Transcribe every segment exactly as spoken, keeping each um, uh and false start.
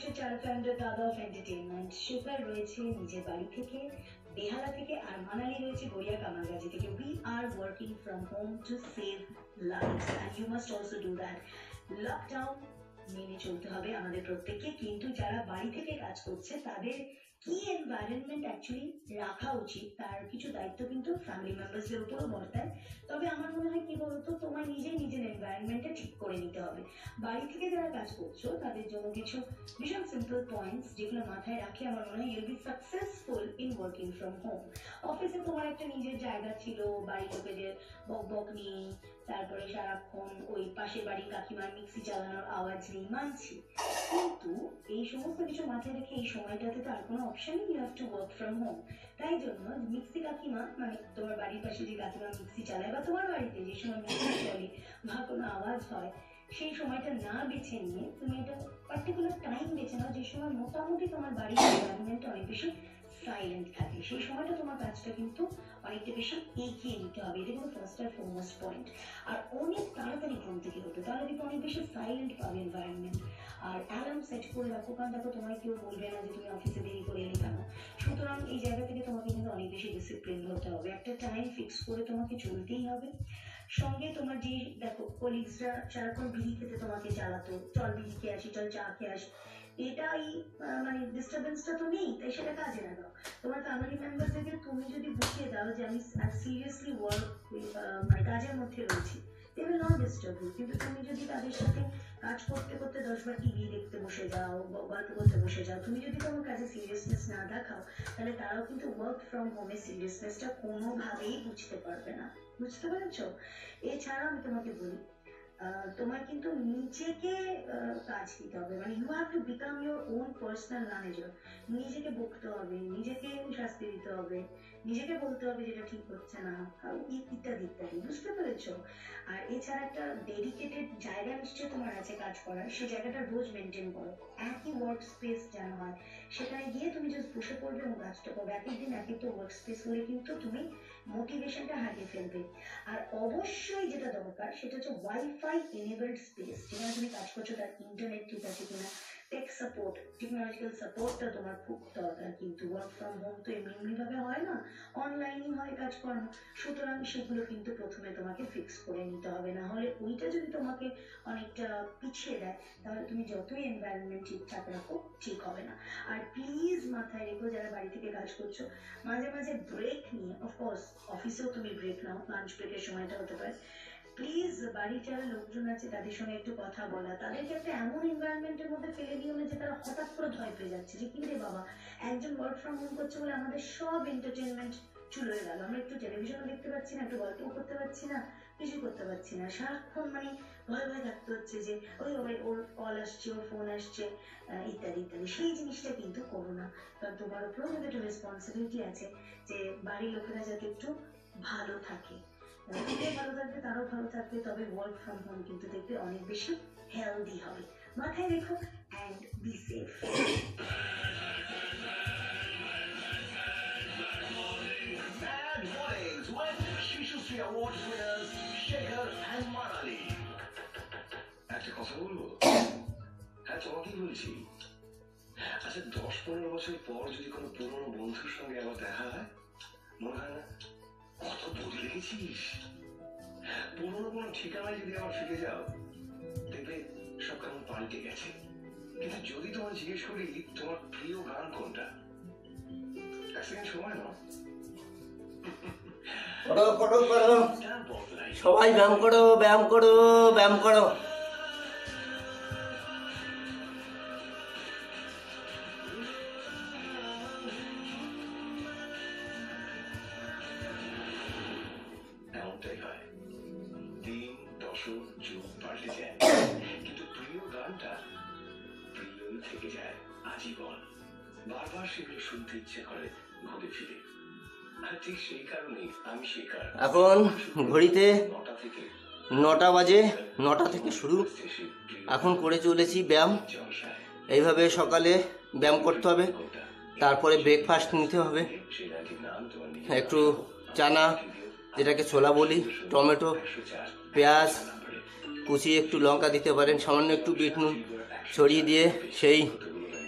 রয়েছে চার ফাউন্ডার দাদা অফ এন্টারটেইনমেন্ট, সুপার রয়েছে নিজের বাড়ি থেকে বেহালা থেকে, আর মানালি রয়েছে গড়িয়া কামারগাছি থেকে। We are working from home to save lives and you must also do that. Lockdown মেনে চলতে হবে আমাদের প্রত্যেককে, কিন্তু যারা বাড়ি থেকে কাজ করছে তাদের কি এনভায়রনমেন্ট অ্যাকচুয়ালি রাখা উচিত তার কিছু দায়িত্ব কিন্তু ফ্যামিলি মেম্বার্সদের উপরও বর্তায়। তবে আমার মনে হয় কি বলতো, তোমার নিজেই নিজের এনভায়রনমেন্টটা ঠিক করে নিতে হবে। বাড়ি থেকে যারা কাজ করছো তাদের জন্য কিছু ভীষণ সিম্পল পয়েন্টস যেগুলো মাথায় রাখে আমার মনে হয় you'll be successful in working from home. অফিসে তোমার একটা নিজের জায়গা ছিল, বাড়ির লোকেদের বক বক নেই, তারপরে সারাক্ষণ ওই পাশের বাড়ির কাকিমার মিক্সি চালানোর আওয়াজ নেই, মানছি। কিন্তু এই সমস্ত কিছু মাথায় রেখে এই সময়টাতে তো আর কোনো অপশন নেই, you have to work from home. তাই জন্য মিক্সি কাকিমা মানে তোমার বাড়ির পাশে যে কাকিমা মিক্সি চালায়, বা তোমার বাড়িতে যে সময় মিক্সি চলে বা কোনো আওয়াজ হয়, সেই সময়টা না বেছে নিয়ে তুমি একটা পার্টিকুলার টাইম বেছে নাও যে সময় মোটামুটি তোমার বাড়ির এনভায়রনমেন্টটা অনেক বেশি সাইলেন্ট থাকে। সেই সময়টা তোমার কাজটা কিন্তু অনেকটা বেশি এগিয়ে নিতে হবে। এটা কিন্তু ফার্স্ট আর ফোরমোস্ট পয়েন্ট। আর অনেক তাড়াতাড়ি ঘুম থেকে হতো, তাহলে কিন্তু অনেক বেশি সাইলেন্ট পাবে এনভায়রনমেন্ট। আর অ্যালার্ম সেট করে রাখো, কারণ দেখো তোমায় কেউ বলবে না যে তুমি অফিসে দেরি করে এলে কেন। সুতরাং এই জায়গা থেকে তোমাকে কিন্তু অনেক বেশি ডিসিপ্লিন হতে হবে, একটা টাইম ফিক্স করে তোমাকে চলতেই হবে। সঙ্গে তোমার যে দেখো কলিগসরা সারাক্ষণ বিড়ি খেতে তোমাকে জ্বালাতো, চল বিড়ি খেয়ে আসি, চল চা খেয়ে আসি, এটাই মানে ডিস্টারবেন্সটা তো নেই, তাই সেটা কাজে লাগাও। তোমার ফ্যামিলি মেম্বারদেরকে তুমি যদি বুঝিয়ে দাও যে আমি সিরিয়াসলি ওয়ার্ক মানে কাজের মধ্যে রয়েছি, they will not disturb you। কিন্তু তুমি যদি তাদের সাথে কাজ করতে করতে দশবার টিভি দেখতে বসে যাও, গল্প করতে বসে যাও, তুমি যদি তোমার কাজে সিরিয়াসনেস না দেখাও, তাহলে তারাও কিন্তু ওয়ার্ক ফ্রম হোমের সিরিয়াসনেসটা কোনোভাবেই বুঝতে পারবে না। বুঝতে পেরেছ? এছাড়া আমি তোমাকে বলি, তোমার কিন্তু নিজেকে কাজ দিতে হবে, মানে you have to become your own personal manager. নিজেকে বকতে হবে, নিজেকে শাস্তি দিতে হবে, নিজেকে বলতে হবে যেটা ঠিক হচ্ছে না, ইত্যাদি ইত্যাদি। বুঝতে পেরেছো? আর এছাড়া একটা ডেডিকেটেড জায়গা নিশ্চয়ই তোমার আছে কাজ করার, সেই জায়গাটা রোজ মেনটেন করো। একই ওয়ার্ক স্পেস যেন হয়, সেখানে গিয়ে তুমি জাস্ট বসে পড়বে এবং কাজটা করবে। এক একদিন এক একটা ওয়ার্ক স্পেস হলে কিন্তু তুমি মোটিভেশনটা হারিয়ে ফেলবে। আর অবশ্যই যেটা দরকার সেটা হচ্ছে ওয়াইফাই এনেবলড স্পেস, যেখানে তুমি কাজ করছো তার ইন্টারনেট ঠিক আছে কিনা, টেক সাপোর্ট, টেকনোলজিক্যাল সাপোর্টটা তোমার খুব দরকার। কিন্তু ওয়ার্ক ফ্রম হোম তো এমনি এমনি ভাবে হয় না, অনলাইনই হয় কাজকর্ম। সুতরাং সেগুলো কিন্তু প্রথমে তোমাকে ফিক্স করে নিতে হবে, না হলে ওইটা যদি তোমাকে অনেকটা পিছিয়ে দেয় তাহলে তুমি যতই এনভায়রনমেন্ট ঠিকঠাক রাখো ঠিক হবে না। আর প্লিজ মাথায় রেখো, যারা বাড়ি থেকে কাজ করছো, মাঝে মাঝে ব্রেক নিয়ে, অফকোর্স অফিসেও তুমি ব্রেক নাও, লাঞ্চ ব্রেকের সময়টা হতে পারে, প্লিজ বাড়ির যারা লোকজন আছে তাদের সঙ্গে একটু কথা বলা, তাদেরকে একটা এমন এনভায়রনমেন্টের মধ্যে ফেলে দিও না যে তারা হঠাৎ করে ভয় পেয়ে যাচ্ছে যে কি রে বাবা, একজন ওয়ার্ক ফ্রম হোম করছে বলে আমাদের সব এন্টারটেনমেন্ট চলে গেল, আমরা একটু টেলিভিশনও দেখতে পাচ্ছি না, একটু গল্পও করতে পারছি না, কিছু করতে পারছি না, সারাক্ষণ মানে ভয় ভয় থাকতে হচ্ছে যে ওই ওই ওর কল আসছে, ওর ফোন আসছে, ইত্যাদি ইত্যাদি। সেই জিনিসটা কিন্তু করো না, কারণ তোমার উপরেও কিন্তু একটা রেসপন্সিবিলিটি আছে যে বাড়ির লোকেরা যাতে একটু ভালো থাকে, নিজে ভালো থাকবে, তারাও ভালো থাকবে, তবে ওয়ার্ক ফ্রম হোম কিন্তু দেখবে অনেক বেশি হেলদি হবে। মাথায় রেখো, and be safe. Awards winners Shekhar and Manali. একটা কথা বলবো? হ্যাঁ তোমাকেই বলছি। আচ্ছা দশ পনেরো বছর পর যদি কোনো পুরনো বন্ধুর সঙ্গে আবার দেখা হয়, মনে হয় না কত বদলে গেছিস? পুরনো কোনো ঠিকানায় যদি আবার ফিরে যাও, দেখবে সব কেমন পাল্টে গেছে। কিন্তু যদি তোমার জিজ্ঞেস করি তোমার প্রিয় গান কোনটা, এক সেকেন্ড সময় নাও। করো করো করো, সবাই ব্যায়াম করো ব্যায়াম করো ব্যায়াম করো। এমনটাই হয়, দিন দশক যুগ পাল্টে যায়, কিন্তু প্রিয় গানটা প্রিয়ই থেকে যায় আজীবন। বারবার সেগুলো শুনতে ইচ্ছে করে ঘুরে ফিরে। ঠিক সেই কারণেই আমি শেখার এখন ঘড়িতে নটা বাজে, নটা থেকে শুরু। এখন করে চলেছি ব্যায়াম। এইভাবে সকালে ব্যায়াম করতে হবে, তারপরে ব্রেকফাস্ট নিতে হবে, একটু চানা যেটাকে ছোলা বলি, টমেটো, পেঁয়াজ কুচিয়ে একটু লঙ্কা দিতে পারেন, সামান্য একটু বিট নুন ছড়িয়ে দিয়ে সেই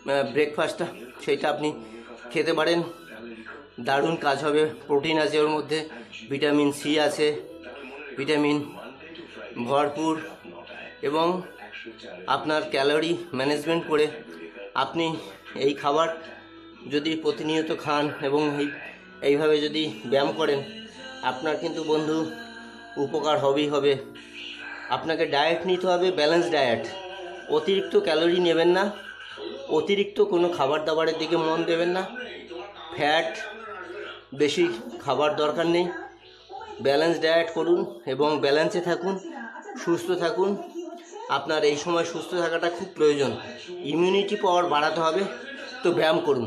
ব্রেকফাস্টটা সেইটা আপনি খেতে পারেন। দারুণ কাজ হবে। প্রোটিন আছে ওর মধ্যে, ভিটামিন সি আছে, ভিটামিন ভরপুর, এবং আপনার ক্যালোরি ম্যানেজমেন্ট করে আপনি এই খাবার যদি প্রতিনিয়ত খান এবং এই এইভাবে যদি ব্যায়াম করেন, আপনার কিন্তু বন্ধু উপকার হবেই হবে। আপনাকে ডায়েট নিতে হবে, ব্যালেন্স ডায়েট। অতিরিক্ত ক্যালোরি নেবেন না, অতিরিক্ত কোনো খাবার দাবারের দিকে মন দেবেন না, ফ্যাট বেশি খাবার দরকার নেই। ব্যালেন্স ডায়েট করুন এবং ব্যালেন্সে থাকুন, সুস্থ থাকুন। আপনার এই সময় সুস্থ থাকাটা খুব প্রয়োজন। ইমিউনিটি পাওয়ার বাড়াতে হবে, তো ব্যায়াম করুন।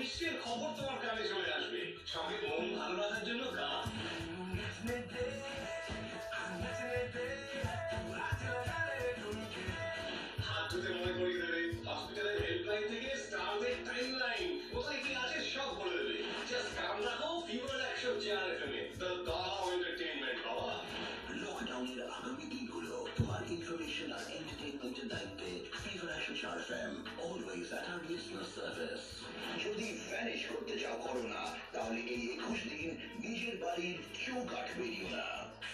লকডাউনের আগামী দিনগুলো তোমার ইনফরমেশন আর এন্টারটেইনমেন্টের দায়িত্বে ফিভার অ্যাকশন চার F M, always at our listener service. যদি ভ্যানিশ করতে চাও করোনা, তাহলে এই একুশ দিন নিজের বাড়ির চৌকাঠ বেরিও না।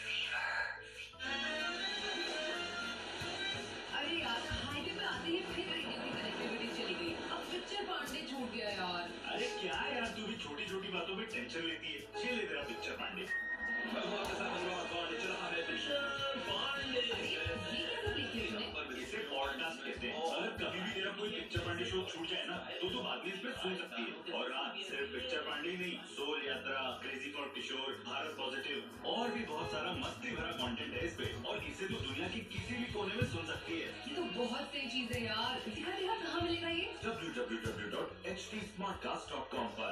अरे यार, हाईवे पे आते ही फिर रेडियो की कनेक्टिविटी चली गई। अब पिक्चर पांडे छूट गया यार। अरे क्या यार, तू भी छोटी छोटी बातों में टेंशन लेती है। खेल ले तेरा पिक्चर पांडे। इसे पॉडकास्ट कहते हैं। अगर कभी भी तेरा कोई पिक्चर पांडे शो छूट जाए ना, तो तू बाद में इस पे सुन सकती है। और हाँ, सिर्फ पिक्चर पांडे ही नहीं, सोल यात्रा, crazy for Kishore, Bharat positive और भी बहुत सारा मस्ती भरा कंटेंट है इस पे। और इसे तो दुनिया की किसी भी कोने में सुन सकती है। ये तो बहुत सही चीज है यार। दिखा दिखा कहाँ मिलेगा ये? W W W dot H T smartcast dot com पर।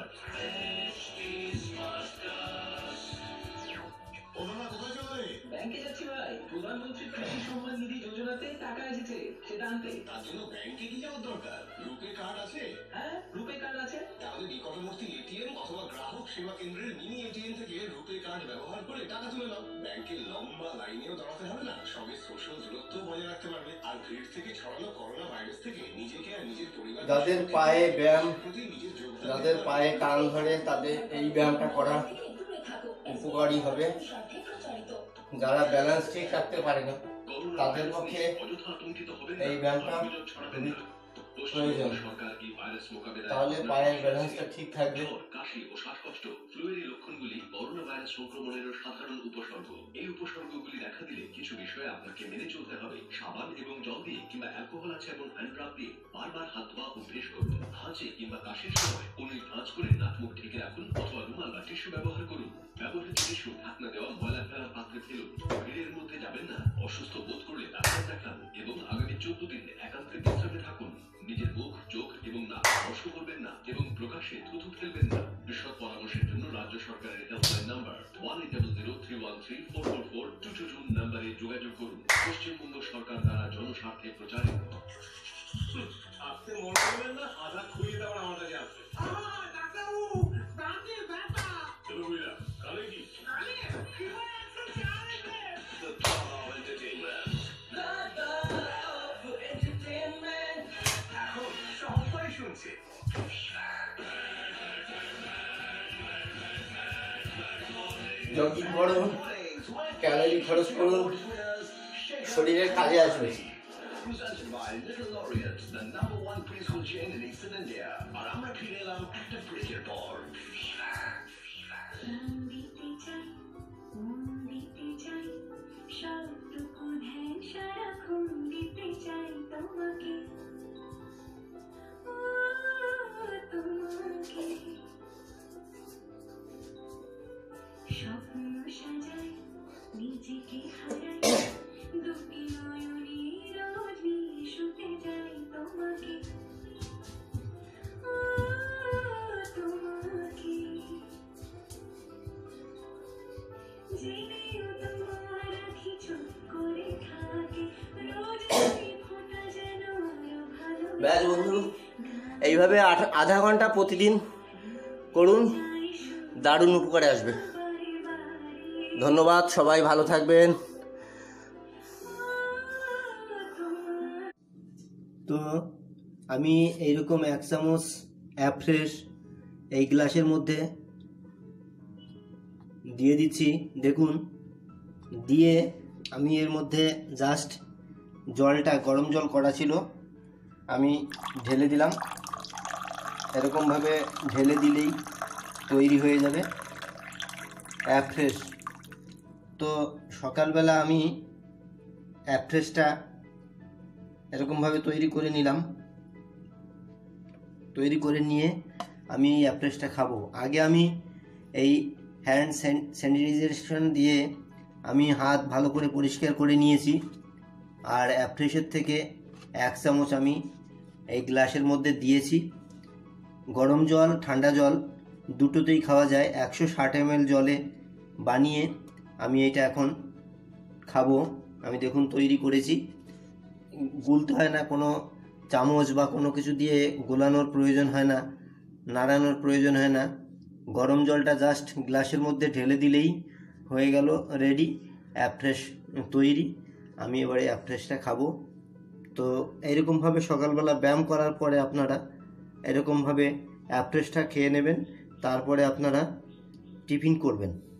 ব্যাংকে যাচ্ছি ভাই, প্রধানমন্ত্রী কৃষি সম্মান নিধি যোজনাতে টাকা এসেছে, সেটা আনতে। তার জন্য ব্যাংকে কি যাওয়ার দরকার? রুপে কার্ড আছে? হ্যাঁ, রুপে কার্ড আছে। তাহলে নিকটবর্তী এটিএম অথবা গ্রাহক সেবা কেন্দ্রের মিনি এটিএম থেকে রুপে কার্ড ব্যবহার করে টাকা তুলে নাও। ব্যাংকের লম্বা লাইনেও দাঁড়াতে হবে না, সঙ্গে সোশ্যাল দূরত্ব বজায় রাখতে পারবে। আর ভিড় থেকে ছড়ানো করোনা ভাইরাস থেকে নিজেকে আর নিজের পরিবার, যাদের পায়ে ব্যায়াম, প্রতি নিজের যোগদান, যাদের পায়ে টান ধরে, তাদের এই ব্যায়ামটা করা উপকারী হবে। যারা ব্যালেন্স ঠিক রাখতে পারে না, তাদের পক্ষে এই ব্যায়ামটা খুবই প্রয়োজন। তাহলে পায়ের ব্যালেন্সটা ঠিক থাকবে। কাশি ও শ্বাসকষ্ট, ফ্লুয়ের এই লক্ষণগুলি করোনা ভাইরাস সংক্রমণের সাধারণ উপসর্গ। এই উপসর্গগুলি দেখা দিলে কিছু বিষয়ে আপনাকে মেনে চলতে হবে। সাবান এবং জল দিয়ে কিংবা অ্যালকোহল আছে এবং হ্যান্ড রাব দিয়ে বারবার হাত ধোয়া অভ্যেস করুন। হাঁচে কিংবা কাশির সময় কোনই ভাঁজ করে নাক মুখ ঢেকে রাখুন অথবা রুমাল বা টিস্যু ব্যবহার করুন। ব্যবহৃত টিস্যু ঢাকনা দেওয়া ময়লা ফেলার পাত্রে ফেলুন। ভিড়ের মধ্যে যাবেন না। অসুস্থ বোধ করলে ডাক্তার দেখান এবং আগামী চোদ্দ দিন একান্তে বিশ্রামে থাকুন। নিজের মুখ, চোখ এবং নাক স্পর্শ করবেন না এবং প্রকাশ্যে থুথু ফেলবেন না। বিশদ পরামর্শের জন্য রাজ্য সরকারের helpline number one eight zero zero three one three four four four two two two নাম্বারে যোগাযোগ করুন। পশ্চিমবঙ্গ সরকার দ্বারা জনস্বার্থে প্রচারিত। আপনি মনে করবেন না আধা খুইয়ে দেওয়ার আমার কাছে আসবে। চলো বুঝলা, কালে কি এখন সবাই শুনছে। জগিং করুন, ক্যালোরি খরচ করুন, শরীরের কাজে আসবে। Presented by Little Laureate, the number one preschool chain in Eastern India. আর আমরা ফিরে এলাম একটা ব্রেকের পর। নিজেকে হারাই দুঃখী নয়নে রোজ শুতে যাই তোমাকে, তোমাকে জেনেও তোমার আখি চুপ করে থাকে, রোজ ফোঁটা যেন আরো ভালো। ব্যাস বন্ধু, এইভাবে আধা আধা ঘন্টা প্রতিদিন করুন, দারুণ উপকারে আসবে। ধন্যবাদ, সবাই ভালো থাকবেন। তো আমি এইরকম এক চামচ অ্যাফ্রেশ এই গ্লাসের মধ্যে দিয়ে দিচ্ছি। দেখুন, দিয়ে আমি এর মধ্যে জাস্ট জলটা, গরম জল করা ছিল, আমি ঢেলে দিলাম। এরকমভাবে ঢেলে দিলেই তৈরি হয়ে যাবে অ্যাফ্রেশ। তো সকালবেলা আমি অ্যাফ্রেশটা এরকমভাবে তৈরি করে নিলাম। তৈরি করে নিয়ে আমি এই অ্যাফ্রেশটা খাবো। আগে আমি এই হ্যান্ড স্যানিটাইজেশন দিয়ে আমি হাত ভালো করে পরিষ্কার করে নিয়েছি। আর অ্যাফ্রেশের থেকে এক চামচ আমি এই গ্লাসের মধ্যে দিয়েছি। গরম জল, ঠান্ডা জল দুটোতেই খাওয়া যায়। একশো ষাট এম এল জলে বানিয়ে আমি এটা এখন খাবো। আমি দেখুন তৈরি করেছি, গুলতে হয় না, কোনো চামচ বা কোনো কিছু দিয়ে গোলানোর প্রয়োজন হয় না, নাড়ানোর প্রয়োজন হয় না। গরম জলটা জাস্ট গ্লাসের মধ্যে ঢেলে দিলেই হয়ে গেল রেডি, অ্যাফ্রেশ তৈরি। আমি এবারে অ্যাফ্রেশটা খাবো। তো এইরকমভাবে সকালবেলা ব্যায়াম করার পরে আপনারা এরকমভাবে অ্যাফ্রেশটা খেয়ে নেবেন, তারপরে আপনারা টিফিন করবেন।